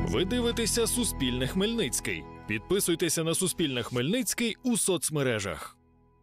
Ви дивитеся «Суспільне Хмельницький». Підписуйтеся на «Суспільне Хмельницький» у соцмережах.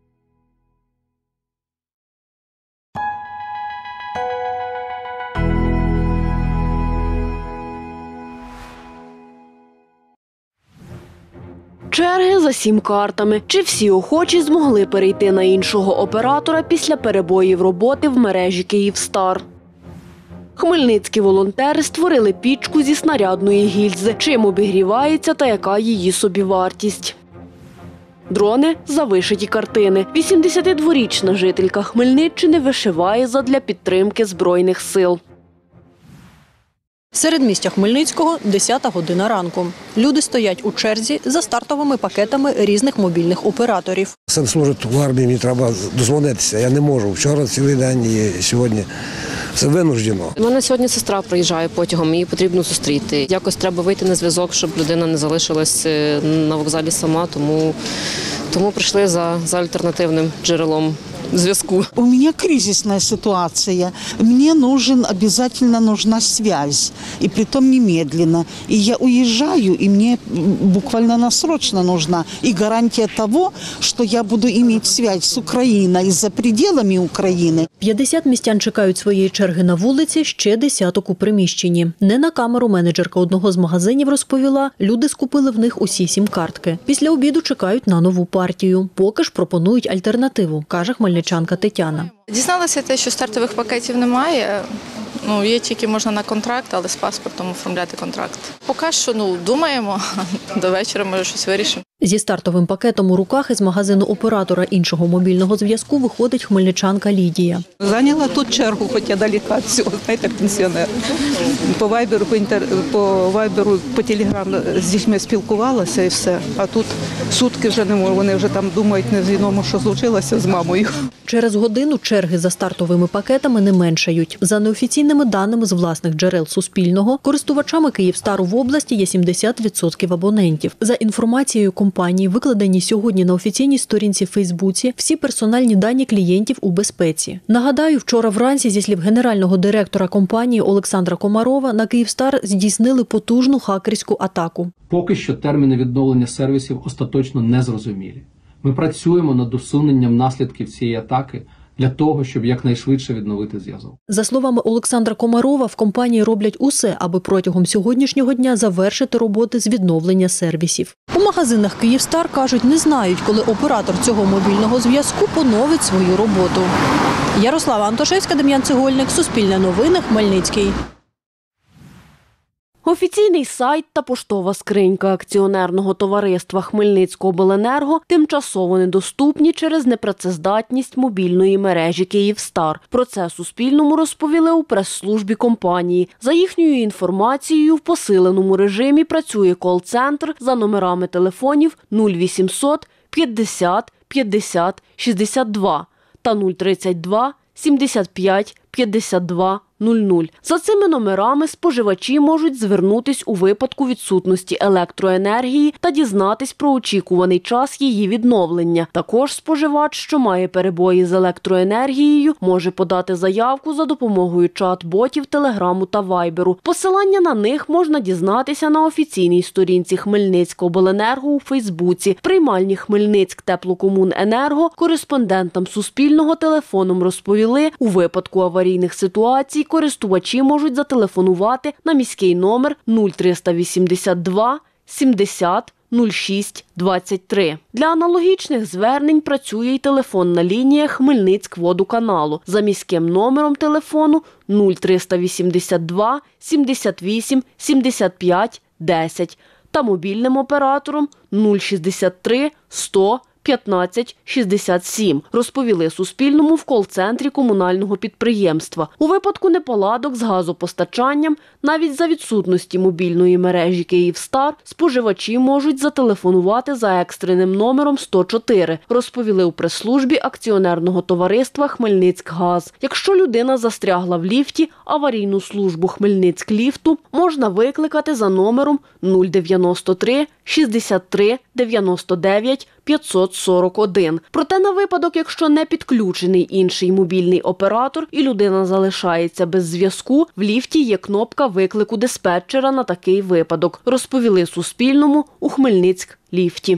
Черги за сім-картами. Чи всі охочі змогли перейти на іншого оператора після перебоїв роботи в мережі «Київстар»? Хмельницькі волонтери створили пічку зі снарядної гільзи. Чим обігрівається та яка її собівартість? Дрони за вишиті картини. 82-річна жителька Хмельниччини вишиває задля підтримки Збройних сил. Середмістя Хмельницького – 10-та година ранку. Люди стоять у черзі за стартовими пакетами різних мобільних операторів. Сам служу в армії, мені треба дозвонитися, я не можу. Вчора цілий день і сьогодні все винуждено. У мене сьогодні сестра приїжджає потягом, її потрібно зустріти. Якось треба вийти на зв'язок, щоб людина не залишилась на вокзалі сама, тому прийшли за альтернативним джерелом зв'язку. У меня кризисная ситуация. Мне обязательно нужна связь. И притом немедленно. И я уезжаю, и мне буквально насрочно нужна. И гарантия того, что я буду иметь связь с Украиной и за пределами Украины. 50 містян чекають своєї черги на вулиці, ще десяток у приміщенні. Не на камеру менеджерка одного з магазинів розповіла, люди скупили в них усі сім-картки. Після обіду чекають на нову партію. Поки ж пропонують альтернативу, каже хмельничанка Тетяна. Дізналася те, що стартових пакетів немає. Є тільки можна на контракт, але з паспортом оформляти контракт. Поки що думаємо, до вечора може щось вирішимо. Зі стартовим пакетом у руках із магазину оператора іншого мобільного зв'язку виходить хмельничанка Лідія. Зайняла тут чергу, хоч я далека від цього, знаєте, пенсіонер. По вайберу, по телеграму з дітьми спілкувалася і все. А тут сутки вже не можу, вони вже там думають невідомо, що случилося з мамою. Через годину черги за стартовими пакетами не меншають. За неофіційними даними з власних джерел Суспільного, користувачами «Київстару» в області є 70% абонентів. За інформацією компанії, викладені сьогодні на офіційній сторінці в Фейсбуці, всі персональні дані клієнтів у безпеці. Нагадаю, вчора вранці, зі слів генерального директора компанії Олександра Комарова, на «Київстар» здійснили потужну хакерську атаку. Поки що терміни відновлення сервісів остаточно не зрозумілі. Ми працюємо над усуненням наслідків цієї атаки для того, щоб якнайшвидше відновити зв'язок. За словами Олександра Комарова, в компанії роблять усе, аби протягом сьогоднішнього дня завершити роботи з відновлення сервісів. У магазинах «Київстар» кажуть, не знають, коли оператор цього мобільного зв'язку поновить свою роботу. Ярослава Антошевська, Дем'ян Цегольник, Суспільне новини, Хмельницький. Офіційний сайт та поштова скринька акціонерного товариства «Хмельницькобленерго» тимчасово недоступні через непрацездатність мобільної мережі «Київстар». Про це Суспільному розповіли у прес-службі компанії. За їхньою інформацією, в посиленому режимі працює кол-центр за номерами телефонів 0800 50 50 62 та 032 75 52 00. За цими номерами споживачі можуть звернутись у випадку відсутності електроенергії та дізнатись про очікуваний час її відновлення. Також споживач, що має перебої з електроенергією, може подати заявку за допомогою чат-ботів, телеграму та вайберу. Посилання на них можна дізнатися на офіційній сторінці Хмельницькобленерго у Фейсбуці. Приймальні Хмельницьк-Теплокомуненерго кореспондентам Суспільного телефоном розповіли, у випадку аварійних ситуацій користувачі можуть зателефонувати на міський номер 0382 70 06 23. Для аналогічних звернень працює й телефонна лінія Хмельницькводоканалу за міським номером телефону 0382 78 75 10 та мобільним оператором 063 100 15 67, розповіли Суспільному в кол-центрі комунального підприємства. У випадку неполадок з газопостачанням, навіть за відсутності мобільної мережі «Київстар», споживачі можуть зателефонувати за екстреним номером 104, розповіли у прес-службі акціонерного товариства «Хмельницькгаз». Якщо людина застрягла в ліфті, аварійну службу «Хмельницькліфту» можна викликати за номером 093 63 99 541. Проте на випадок, якщо не підключений інший мобільний оператор і людина залишається без зв'язку, в ліфті є кнопка виклику диспетчера на такий випадок, розповіли Суспільному у Хмельницьк-ліфті.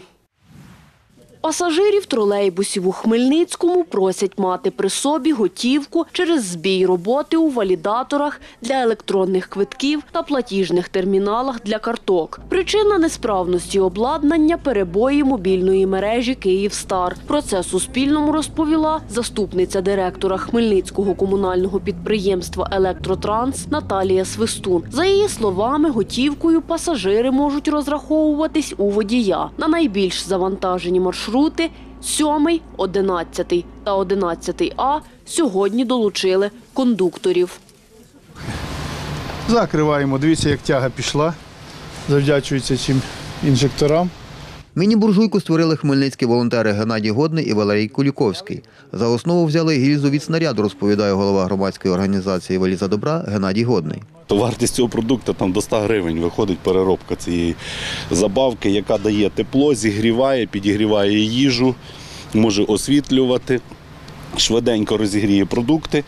Пасажирів тролейбусів у Хмельницькому просять мати при собі готівку через збій роботи у валідаторах для електронних квитків та платіжних терміналах для карток. Причина несправності обладнання – перебої мобільної мережі «Київстар». Про це Суспільному розповіла заступниця директора Хмельницького комунального підприємства «Електротранс» Наталія Свистун. За її словами, готівкою пасажири можуть розраховуватись у водія. На найбільш завантажені маршрути 7, 11 та 11А сьогодні долучили кондукторів. Закриваємо. Дивіться, як тяга пішла. Завдячується цим інжекторам. Міні-буржуйку створили хмельницькі волонтери Геннадій Годний і Валерій Куліковський. За основу взяли гільзу від снаряду, розповідає голова громадської організації «Валіза добра» Геннадій Годний. Вартість цього продукту там до 100 гривень виходить переробка цієї забавки, яка дає тепло, зігріває, підігріває їжу, може освітлювати, швиденько розігріє продукти.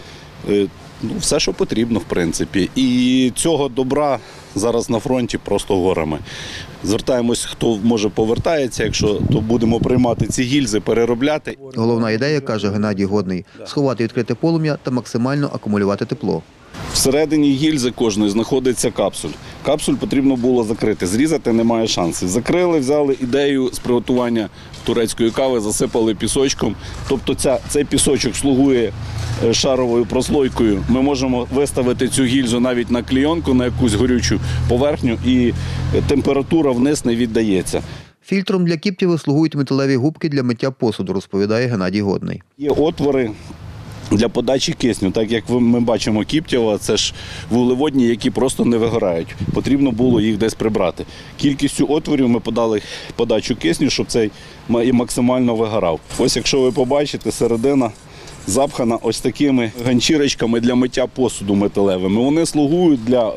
Все, що потрібно, в принципі. І цього добра зараз на фронті просто горами. Звертаємось, хто може повертається, якщо то будемо приймати ці гільзи, переробляти. Головна ідея, каже Геннадій Годний, сховати відкрите полум'я та максимально акумулювати тепло. Всередині гільзи кожної знаходиться капсуль. Капсуль потрібно було закрити, зрізати немає шансів. Закрили, взяли ідею з приготування турецької кави, засипали пісочком. Тобто цей пісочок слугує шаровою прослойкою. Ми можемо виставити цю гільзу навіть на клійонку, на якусь горючу поверхню, і температура вниз не віддається. Фільтром для кіптів слугують металеві губки для миття посуду, розповідає Геннадій Годний. Є отвори для подачі кисню, так як ми бачимо кіптєва, це ж вуглеводні, які просто не вигорають. Потрібно було їх десь прибрати. Кількістю отворів ми подали подачу кисню, щоб цей і максимально вигорав. Ось якщо ви побачите, середина запхана ось такими ганчірочками для миття посуду металевими. Вони слугують для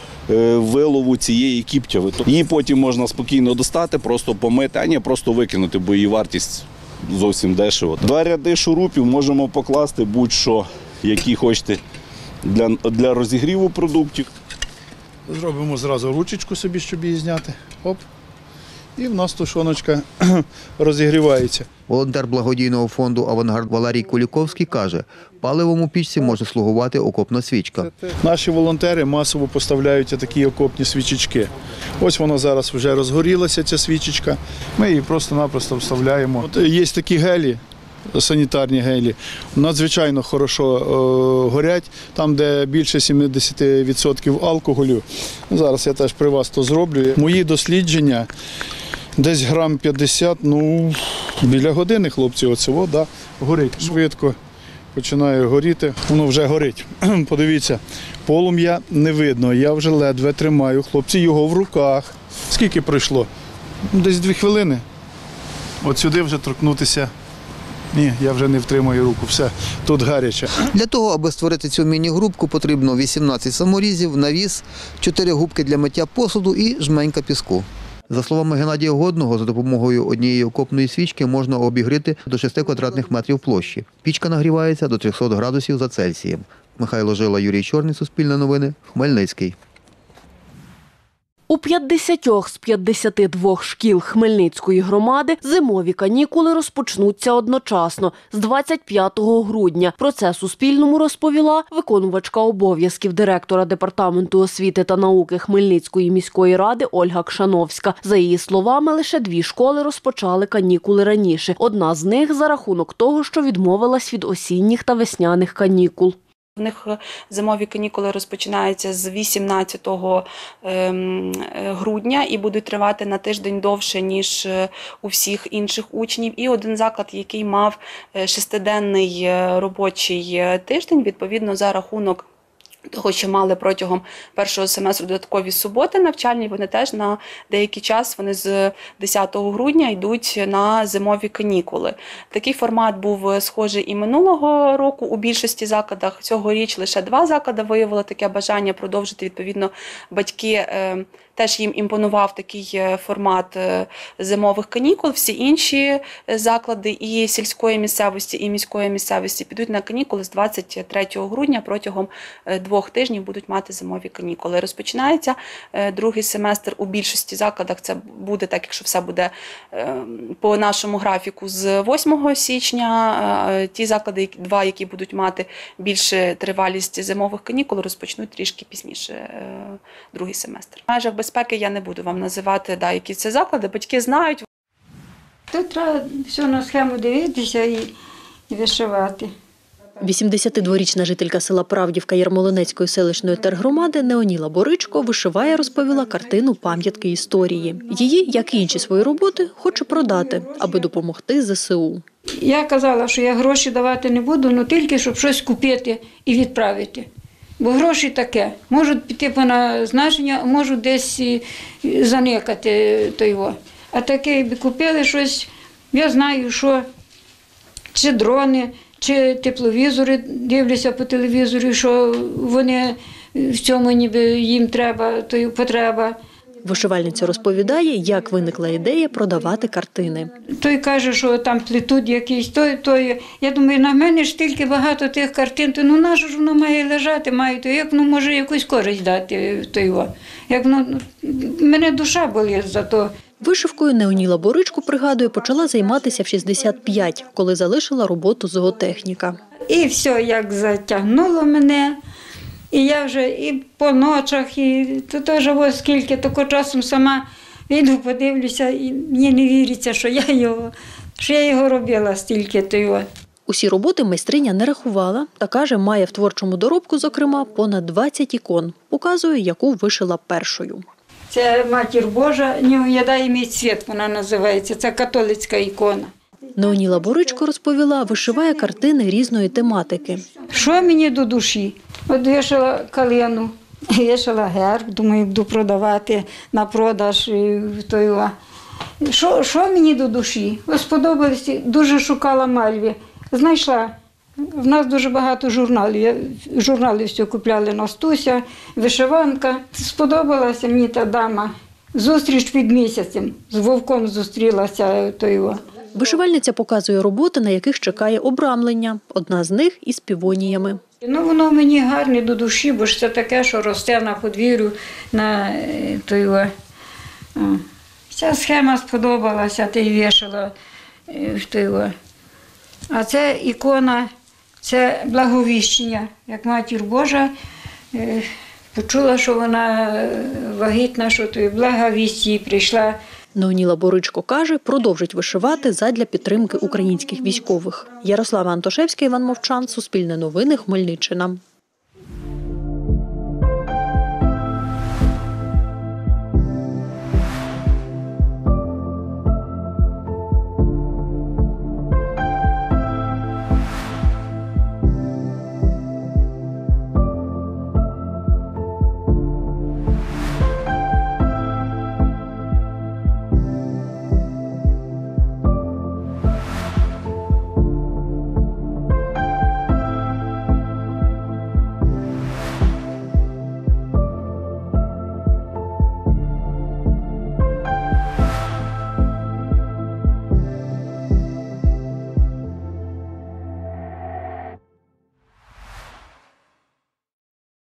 вилову цієї кіптєви. Її потім можна спокійно достати, просто помити, а не просто викинути, бо її вартість зовсім дешево. 2 ряди шурупів можемо покласти будь-що, які хочете для розігріву продуктів. Зробимо зразу ручечку собі, щоб її зняти. Оп. І в нас тушоночка розігрівається. Волонтер благодійного фонду «Авангард» Валерій Куліковський каже, паливом у пічці може слугувати окопна свічка. Наші волонтери масово поставляють такі окопні свічечки. Ось вона зараз вже розгорілася, ця свічечка. Ми її просто-напросто вставляємо. Є такі гелі, санітарні гелі, надзвичайно хорошо горять, там, де більше 70% алкоголю. Зараз я теж при вас то зроблю. Мої дослідження, десь грам 50, біля години, хлопці, оце, да, горить швидко. Починає горіти, воно вже горить. Подивіться, полум'я не видно, я вже ледве тримаю, хлопці, його в руках. Скільки пройшло? Десь 2 хвилини. От сюди вже торкнутися. Ні, я вже не втримаю руку, все, тут гаряче. Для того, аби створити цю міні-грубку, потрібно 18 саморізів, навіс, 4 губки для миття посуду і жменька піску. За словами Геннадія Годного, за допомогою однієї окопної свічки можна обігріти до 6 квадратних метрів площі. Пічка нагрівається до 300 градусів за Цельсієм. Михайло Жила, Юрій Чорний, Суспільне новини, Хмельницький. У 50 з 52 шкіл Хмельницької громади зимові канікули розпочнуться одночасно з 25 грудня. Про це Суспільному розповіла виконувачка обов'язків директора Департаменту освіти та науки Хмельницької міської ради Ольга Кшановська. За її словами, лише 2 школи розпочали канікули раніше. Одна з них за рахунок того, що відмовилась від осінніх та весняних канікул. В них зимові канікули розпочинаються з 18 грудня і будуть тривати на тиждень довше, ніж у всіх інших учнів. І один заклад, який мав 6-денний робочий тиждень, відповідно, за рахунок того, що мали протягом першого семестру додаткові суботи навчальні, вони теж на деякий час, вони з 10 грудня йдуть на зимові канікули. Такий формат був схожий і минулого року у більшості закладах. Цьогоріч лише 2 заклади виявили таке бажання продовжити. Відповідно, батьки теж їм імпонував такий формат зимових канікул. Всі інші заклади і сільської місцевості, і міської місцевості підуть на канікули з 23 грудня протягом 2 тижнів будуть мати зимові канікули. Розпочинається другий семестр у більшості закладах. Це буде так, якщо все буде по нашому графіку, з 8 січня. Ті заклади, 2, які будуть мати більше тривалість зимових канікул, розпочнуть трішки пізніше другий семестр. В межах безпеки я не буду вам називати, які це заклади, батьки знають. Тут треба все на схему дивитися і вишивати. 82-річна жителька села Правдівка Ярмолинецької селищної тергромади Неоніла Боричко вишиває, розповіла, картину пам'ятки історії. Її, як і інші свої роботи, хоче продати, аби допомогти ЗСУ. Я казала, що я гроші давати не буду, але тільки, щоб щось купити і відправити. Бо гроші таке. Можуть піти по назначення, а можуть десь заникати того. А таке, якби купили щось, я знаю, що чи дрони, чи тепловізори, дивлюся по телевізору, що вони в цьому ніби їм треба, то потреба. Вишивальниця розповідає, як виникла ідея продавати картини. Той каже, що там плетуть якісь, той. Я думаю, на мене ж тільки багато тих картин, то нащо ж воно має лежати, то як воно може якусь користь дати, як мене душа болить за то. Вишивкою Неоніла Боричко, пригадує, почала займатися в 65, коли залишила роботу зоотехніка. І все, як затягнуло мене, і я вже і по ночах, і то теж ось скільки, тако часом сама йду, подивлюся, і мені не віриться, що я його робила стільки того. Усі роботи майстриня не рахувала та каже, має в творчому доробку, зокрема, понад 20 ікон. Показує, яку вишила першою. Це Матір Божа, не уїдає мій світ, вона називається, це католицька ікона. Неоніла Боричко розповіла, вишиває картини різної тематики. Що мені до душі? От вишила калину, вишила герб, думаю, буду продавати на продаж. Що мені до душі? Ось сподобалося, дуже шукала мальві, знайшла. В нас дуже багато журналів. Журнали все купляли Настуся, вишиванка. Сподобалася мені та дама. Зустріч під місяцем. З вовком зустрілася. Вишивальниця показує роботи, на яких чекає обрамлення. Одна з них із півоніями. Воно мені гарне до душі, бо ж це таке, що росте на подвір'ю. Ця схема сподобалася, ти вішала. А це ікона, це благовіщення. Як Матір Божа почула, що вона вагітна, що благовість їй прийшла. Неоніла Боричко каже, продовжить вишивати задля підтримки українських військових. Ярослава Антошевська, Іван Мовчан, Суспільне новини, Хмельниччина.